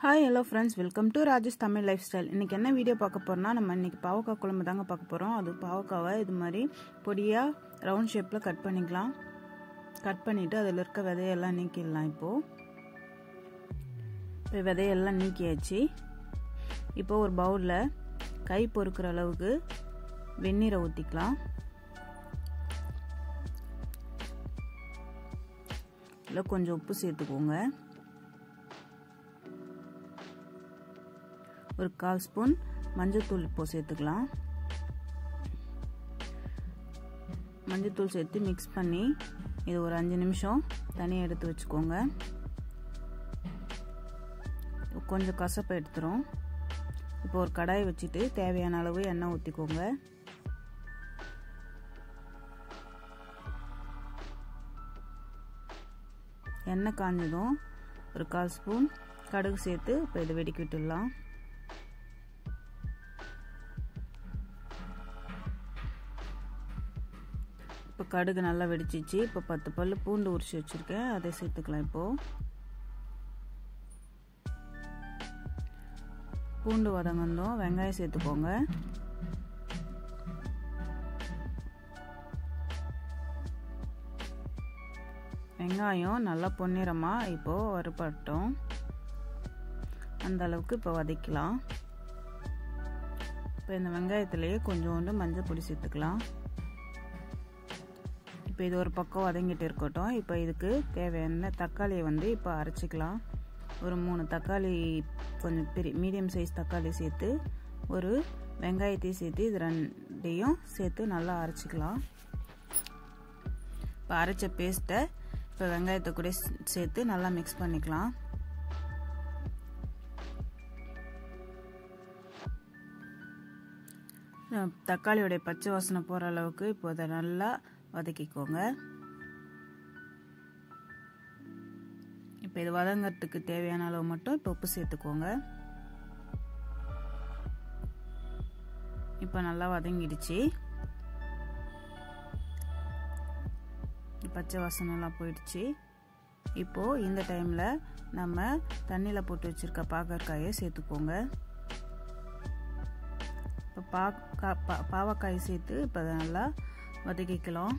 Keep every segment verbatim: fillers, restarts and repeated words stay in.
Hi hello friends, welcome to Rajesh Tamil Lifestyle. இன்னைக்கு என்ன video பார்க்க போறோம்னா நம்ம இன்னைக்கு பாவக்காய் குழம்பு தாங்க பார்க்க போறோம். அது பாவக்காவை இது மாதிரி பொடியா ரவுண்ட் ஷேப்ல கட் பண்ணிக்கலாம். கட் பண்ணிட்டு அதில இருக்க விதையெல்லாம் நீக்கிடலாம். இப்போ இப்போ விதையெல்லாம் நீக்கியாச்சு. இப்போ ஒரு பவுல்ல கை பொறுக்குற அளவுக்கு வெந்நீரை ஊத்திக்கலாம். இல்ல கொஞ்சம் உப்பு சேர்த்துக்கோங்க. ஒரு கால் ஸ்பூன் மஞ்சள் தூள் இப்போ சேர்த்துக்கலாம். மஞ்சள் தூள் சேர்த்து மிக்ஸ் பண்ணி இது ஒரு அஞ்சு நிமிஷம் தனியாக எடுத்து வச்சுக்கோங்க. கொஞ்சம் கசப்பை எடுத்துரும். இப்போ ஒரு கடாயை வச்சுட்டு தேவையான அளவு எண்ணெய் ஊற்றிக்கோங்க. எண்ணெய் காஞ்சதும் ஒரு கால் ஸ்பூன் கடுகு சேர்த்து இப்போ இதை வெடிக்க விட்டுடலாம். இப்போ கடுகு நல்லா வெடிச்சிச்சு. இப்போ பத்து பல்லு பூண்டு உரிச்சு வச்சிருக்கேன், அதை சேர்த்துக்கலாம். இப்போ பூண்டு வதங்கணும். வெங்காயம் சேர்த்துக்கோங்க. வெங்காயம் நல்லா பொன்னிறமா இப்போ வறுபட்டோம். அந்த அளவுக்கு இப்போ வதக்கலாம். இப்போ இந்த வெங்காயத்திலேயே கொஞ்சோண்டு மஞ்சள் பொடி சேர்த்துக்கலாம். இப்போ இது ஒரு பக்கம் வதங்கிட்டு இருக்கட்டும். இப்போ இதுக்கு தேவையான தக்காளியை வந்து இப்போ அரைச்சிக்கலாம். ஒரு மூணு தக்காளி, கொஞ்சம் பெரிய மீடியம் சைஸ் தக்காளி சேர்த்து ஒரு வெங்காயத்தையும் சேர்த்து இது ரெண்டையும் சேர்த்து நல்லா அரைச்சிக்கலாம். இப்போ அரைச்ச பேஸ்ட்டை இப்போ வெங்காயத்தை கூட சேர்த்து நல்லா மிக்ஸ் பண்ணிக்கலாம். தக்காளியோடைய பச்சை வாசனை போகிற அளவுக்கு இப்போ அதை நல்லா வதக்கிக்கோங்க. இப்போ இது வதங்கிறதுக்கு தேவையான அளவு மட்டும் இப்போ உப்பு சேர்த்துக்கோங்க. இப்போ நல்லா வதங்கிடுச்சு. பச்சை வாசனை எல்லாம் போயிடுச்சு. இப்போ இந்த டைம்ல நம்ம தண்ணியில போட்டு வச்சிருக்க பாகற்காயை சேர்த்துக்கோங்க. இப்போ பா பாவக்காயை சேர்த்து இப்போ அதை நல்லா வதக்கிக்கலாம்.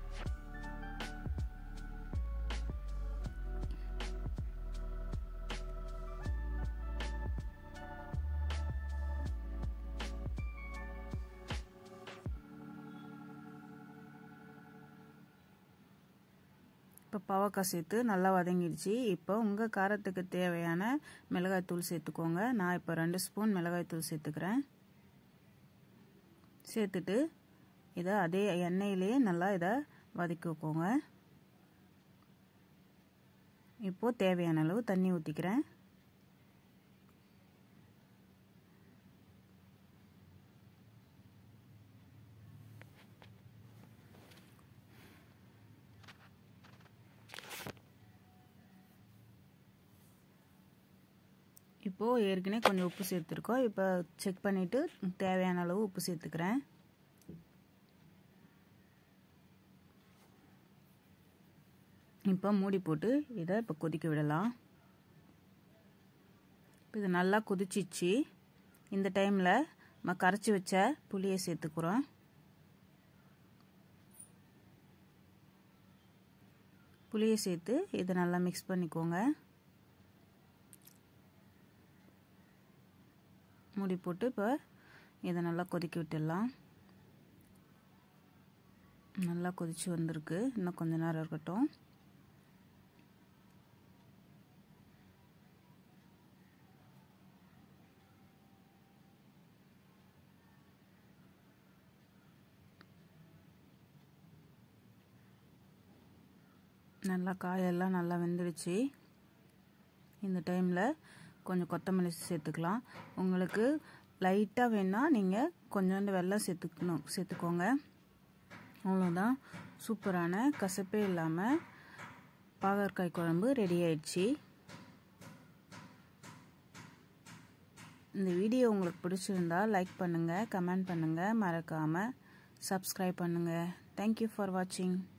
இப்போ பாவக்காய் சேர்த்து நல்லா வதங்கிடுச்சு. இப்போ உங்கள் காரத்துக்கு தேவையான மிளகாய் தூள் சேர்த்துக்கோங்க. நான் இப்போ ரெண்டு ஸ்பூன் மிளகாய் தூள் சேர்த்துக்கிறேன். சேர்த்துட்டு இதை அதே எண்ணெயிலேயே நல்லா இதை வதக்கிக்கோங்க. இப்போ தேவையான அளவு தண்ணி ஊற்றிக்கிறேன். இப்போ ஏற்கனவே கொஞ்சம் உப்பு சேர்த்துருக்கோம். இப்போ செக் பண்ணிட்டு தேவையான அளவு உப்பு சேர்த்துக்கிறேன். இப்போ மூடி போட்டு இதை இப்போ கொதிக்க விடலாம். இது நல்லா கொதிச்சிச்சு. இந்த டைமில் நம்ம கரைச்சி வச்ச புளியை சேர்த்துக்கிறோம். புளியை சேர்த்து இதை நல்லா மிக்ஸ் பண்ணிக்கோங்க. மூடி போட்டு இப்போ இதை நல்லா கொதிக்க விட்டுடலாம். நல்லா கொதிச்சு வந்திருக்கு. இன்னும் கொஞ்ச நேரம் இருக்கட்டும். நல்லா காயெல்லாம் நல்லா வெந்துடுச்சு. இந்த டைமில் கொஞ்சம் கொத்தமல்லி சேர்த்துக்கலாம். உங்களுக்கு லைட்டாக வேணால் நீங்கள் கொஞ்சோண்டு வெல்லம் சேர்த்துக்கணும் சேர்த்துக்கோங்க. அவ்வளோதான். சூப்பரான கசப்பே இல்லாமல் பாகற்காய் குழம்பு ரெடி ஆயிடுச்சு. இந்த வீடியோ உங்களுக்கு பிடிச்சிருந்தா லைக் பண்ணுங்கள், கமெண்ட் பண்ணுங்கள், மறக்காமல் சப்ஸ்கிரைப் பண்ணுங்கள். தேங்க்யூ ஃபார் வாட்சிங்.